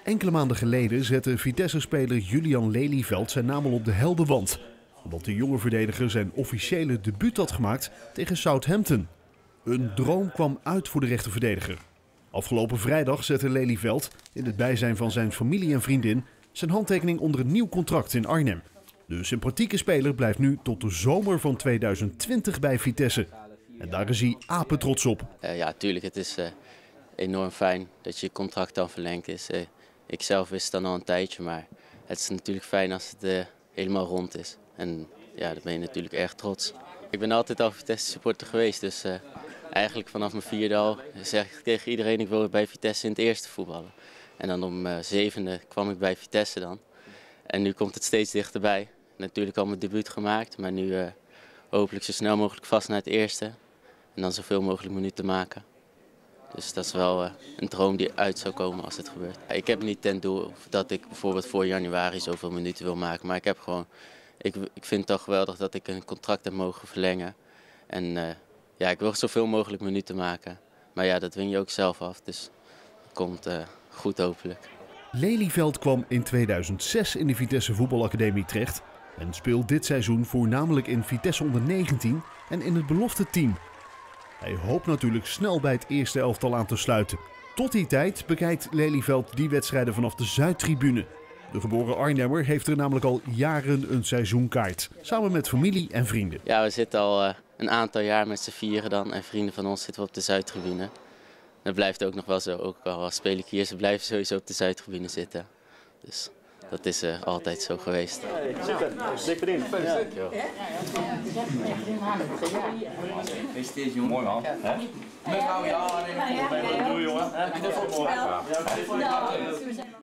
Enkele maanden geleden zette Vitesse-speler Julian Lelyveld zijn naam al op de heldenwand, omdat de jonge verdediger zijn officiële debuut had gemaakt tegen Southampton. Een droom kwam uit voor de rechterverdediger. Afgelopen vrijdag zette Lelyveld, in het bijzijn van zijn familie en vriendin, zijn handtekening onder een nieuw contract in Arnhem. De sympathieke speler blijft nu tot de zomer van 2020 bij Vitesse. En daar is hij apetrots op. Ja, tuurlijk. Het is enorm fijn dat je contract dan verlengd is. Ik zelf wist het dan al een tijdje, maar het is natuurlijk fijn als het helemaal rond is. En ja, dan ben je natuurlijk erg trots. Ik ben altijd al Vitesse supporter geweest, dus eigenlijk vanaf mijn 4e al zeg ik tegen iedereen ik wil bij Vitesse in het eerste voetballen. En dan om 7e kwam ik bij Vitesse dan. En nu komt het steeds dichterbij. Natuurlijk al mijn debuut gemaakt, maar nu hopelijk zo snel mogelijk vast naar het eerste. En dan zoveel mogelijk minuten maken. Dus dat is wel een droom die uit zou komen als het gebeurt. Ik heb niet ten doel dat ik bijvoorbeeld voor januari zoveel minuten wil maken. Maar ik vind het toch geweldig dat ik een contract heb mogen verlengen. En ja, ik wil zoveel mogelijk minuten maken. Maar ja, dat dwing je ook zelf af. Dus het komt goed hopelijk. Lelyveld kwam in 2006 in de Vitesse Voetbalacademie terecht en speelt dit seizoen voornamelijk in Vitesse onder 19 en in het belofte team. Hij hoopt natuurlijk snel bij het eerste elftal aan te sluiten. Tot die tijd bekijkt Lelyveld die wedstrijden vanaf de Zuidtribune. De geboren Arnhemmer heeft er namelijk al jaren een seizoenkaart, samen met familie en vrienden. Ja, we zitten al een aantal jaar met z'n vieren dan en vrienden van ons zitten we op de Zuidtribune. Dat blijft ook nog wel zo, ook al speel ik hier, ze blijven sowieso op de Zuidtribune zitten. Dus dat is altijd zo geweest. Super, dik verdiend. Gefeliciteerd jongen. Mooi man. Mevrouw, ja, doei jongen.